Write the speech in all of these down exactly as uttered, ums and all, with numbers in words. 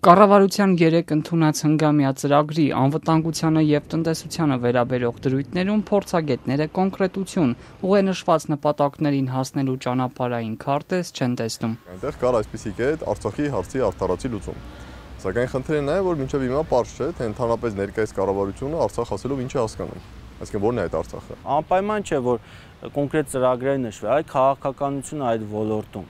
Կառավարության երեք ընդունած հնգամյա ծրագրի անվտանգությանը և տնտեսությանը վերաբերող դրույթներում փորձագետները կոնկրետություն, ուղենշված նպատակներին հասնելու ճանապարհային քարտեզ չեն տեսնում։ Այնտեղ կար այսպիսի կետ Արցախի հարցի արդարացի լուծում։ Սակայն խնդիրը նա է, որ մինչև հիմա պարզ չէ, թե ընդհանրապես ներկայիս կառավարությունը Արցախ ասելով ինչ է հասկանում։ Այսինքն ո՞րն է այդ Արցախը։ Անպայման չէ, որ կոնկրետ ծրագրեր նշվի, այլ քաղաքականությունը այդ ոլորտում։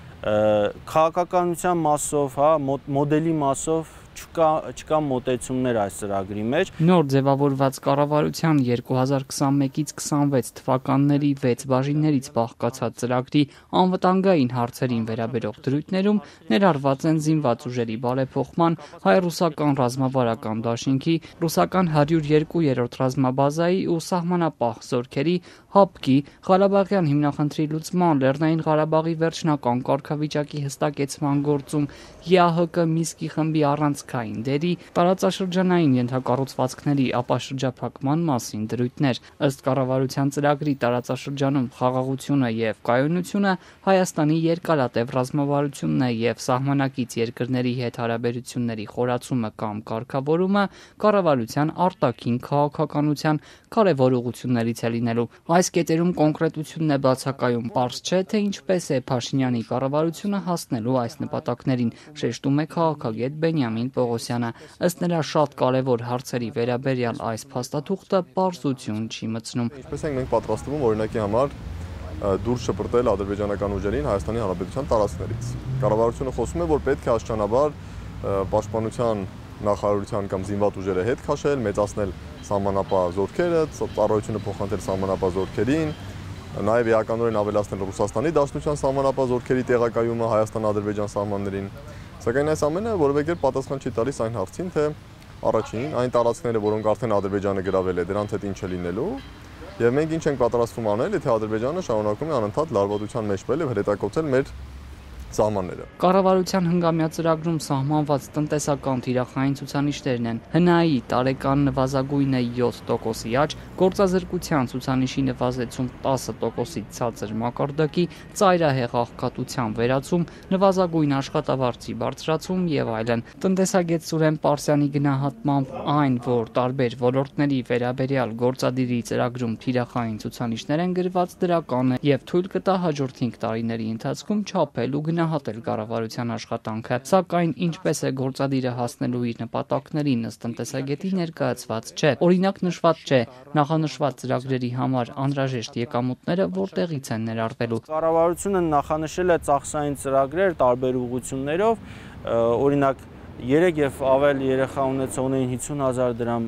Քաղաքականության մասով, հա, մոդելի մասով չկա չկա մոտեցումներ այս ծրագրի մեջ։ Նոր ձևավորված կառավարության երկու հազար քսանմեկից քսանվեց թվականների վեց բաժիններից բաղկացած ծրագրի անվտանգային հարցերին վերաբերող դրույթներում ներառված են զինված ուժերի բարեփոխման, հայ-ռուսական ռազմավարական դաշինքի, ռուսական հարյուր երկու-րդ ռազմաբազայի ու սահմանապահ զորքերի, ՀԱՊԿ-ի, Ղարաբաղյան հիմնախնդրի լուծման, Լեռնային Ղարաբաղի վերջնական կարգավիճակի հստակեցման գործում ԵԱՀԿ Մինսկի խմբի առանցքային դերի, տարածաշրջանային ենթակառուցվածքների ապաշրջափակման մասին դրույթներ։ Ըստ կառավարության ծրագրի տարածաշրջանում խաղաղությունը և կայունությունը Հայաստանի երկարատև ռազմավարությունն է և սահմանակից երկրների հետ հարաբերությունների խորացումը կամ կարգավորումը կառավարության արտաքին քաղաքականության կարևոր ուղղություններից է լինելու։ Այս կետերում կոնկրետությունն է բացակայում, պարզ չէ, թե ինչպես է Փաշինյանի կառավարությունը հասնելու այս նպատակներին, շեշտում է քաղաքագետ Բենյամին Պողոսյանը։ Ըստ նրա, շատ կարևոր հարցերի վերաբերյալ այս փաստաթուղթը պարզություն չի մտցնում։ Ինչպես ենք մենք պատրաստվում օրինակի համար դուրս շպրտել ադրբեջանական ուժերին Հայաստանի Հանրապետության տարածքներից։ Կառավարությունը խոսում է, որ պետք է աստիճանաբար պաշտպանության նախարարության կամ զինված ուժերը հետ քաշել, մեծացնել սահմանապահ զորքերը, ծառայությունը փոխանցել սահմանապահ զորքերին, նաև էականորեն ավելացնել Ռուսաստանի Դաշնության սահմանապահ զորքերի տեղակայումը Հայաստան-Ադրբեջան սահմաններին։ Սակայն այս ամենը որևէ կերպ պատասխան չի տալիս այն հարցին, թե առաջին այն տարածքները, որոնք արդեն Ադրբեջանը գրավել է, դրանց հետ ինչ է լինելու, եւ մենք ինչ ենք պատրաստվում անել, եթե Ադրբեջանը շարունակում է անընդհատ լարվածության մեջ բերել եւ հրետակոծել մեր սահմանները։ Կառավարության հնգամյա ծրագրում սահմանված տնտեսական թիրախային ցուցանիշներն են հնայի տարեկան նվազագույնը յոթ տոկոսի աճ, գործազրկության ցուցանիշի նվազեցում տասը տոկոսից ցածր մակարդակի, ծայրահեղ աղքատության վերացում, նվազագույն աշխատավարձի բարձրացում եւ այլն։ Տնտեսագետ Սուրեն Պարսյանի գնահատմամբ այն, որ տարբեր ոլորտների վերաբերյալ գործադիրի ծրագրում թիրախային ցուցանիշներ են գրված, դրական է եւ թույլ կտա հաջորդ հինգ տարիների ընթացքում չափել ու գնահատել կառավարության աշխատանքը, սակայն ինչպես է գործադիրը հասնելու իր նպատակներին ըստ տնտեսագետի ներկայացված չէ։ Օրինակ նշված չէ նախանշված ծրագրերի համար անհրաժեշտ եկամուտները որտեղից են ներառվելու։ Կառավարությունը նախանշել է ծախսային ծրագրեր տարբեր ուղղություններով, օրինակ երեք եւ ավել երեխա ունեցողներին հիսուն հազար դրամ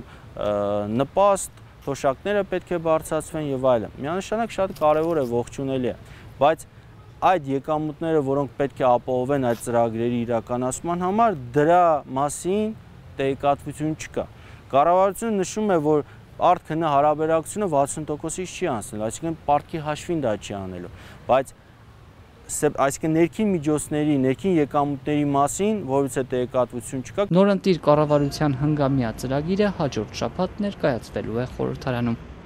նպաստ, թոշակները պետք է բարձրացվեն եւ այլն։ Միանշանակ շատ կարեւոր է, ողջունելի է, բայց այդ եկամուտները, որոնք պետք է ապահովեն այդ ծրագրերի իրականացման համար, դրա մասին տեղեկատվություն չկա։ Կառավարությունը նշում է, որ արտքնա հարաբերակցությունը վաթսուն տոկոսից չի անցնել, այսինքն պարտքի հաշվին դա չի անելու, բայց այսինքն ներքին միջոցների, ներքին եկամուտների մասին որից է տեղեկատվություն չկա։ Նորընտիր կառավարության հնգամյա ծրագիրը հաջորդ շաբաթ ներկայացվելու է խորհրդարանում։